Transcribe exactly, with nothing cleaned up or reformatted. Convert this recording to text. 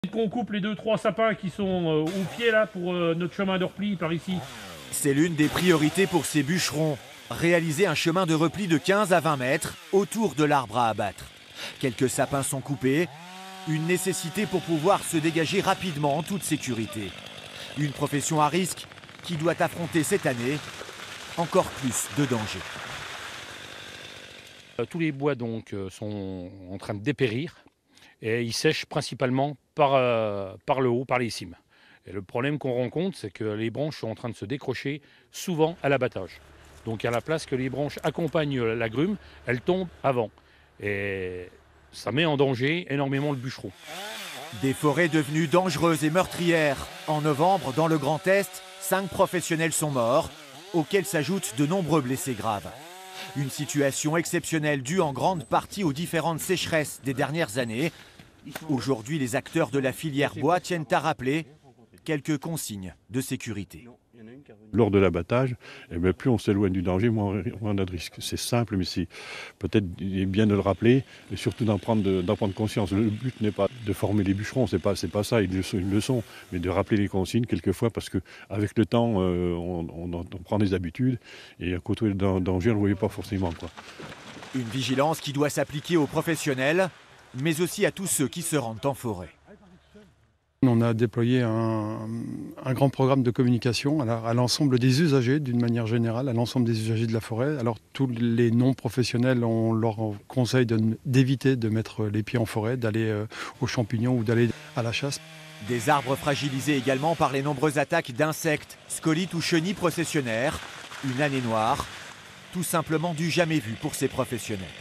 Qu'on coupe les deux trois sapins qui sont euh, au pied là pour euh, notre chemin de repli par ici. C'est l'une des priorités pour ces bûcherons. Réaliser un chemin de repli de quinze à vingt mètres autour de l'arbre à abattre. Quelques sapins sont coupés, une nécessité pour pouvoir se dégager rapidement en toute sécurité. Une profession à risque qui doit affronter cette année encore plus de dangers. Tous les bois donc sont en train de dépérir et ils sèchent principalement par, euh, par le haut, par les cimes. Et le problème qu'on rencontre, c'est que les branches sont en train de se décrocher souvent à l'abattage. Donc à la place que les branches accompagnent l'agrume, elles tombent avant. Et ça met en danger énormément le bûcheron. Des forêts devenues dangereuses et meurtrières. En novembre, dans le Grand Est, cinq professionnels sont morts, auxquels s'ajoutent de nombreux blessés graves. Une situation exceptionnelle due en grande partie aux différentes sécheresses des dernières années. Aujourd'hui, les acteurs de la filière bois tiennent à rappeler quelques consignes de sécurité. Lors de l'abattage, eh bien, plus on s'éloigne du danger, moins on a de risques. C'est simple, mais c'est peut-être bien de le rappeler et surtout d'en prendre, d'en prendre conscience. Le but n'est pas de former les bûcherons, c'est pas, c'est pas ça, ils le, sont, ils le sont, mais de rappeler les consignes quelquefois parce qu'avec le temps, euh, on, on, on prend des habitudes et à côté du danger, on ne le voyait pas forcément, quoi. Une vigilance qui doit s'appliquer aux professionnels, mais aussi à tous ceux qui se rendent en forêt. On a déployé un, un grand programme de communication à, à l'ensemble des usagers d'une manière générale, à l'ensemble des usagers de la forêt. Alors tous les non-professionnels, on leur conseille de, d'éviter de mettre les pieds en forêt, d'aller euh, aux champignons ou d'aller à la chasse. Des arbres fragilisés également par les nombreuses attaques d'insectes, scolites ou chenilles processionnaires. Une année noire, tout simplement du jamais vu pour ces professionnels.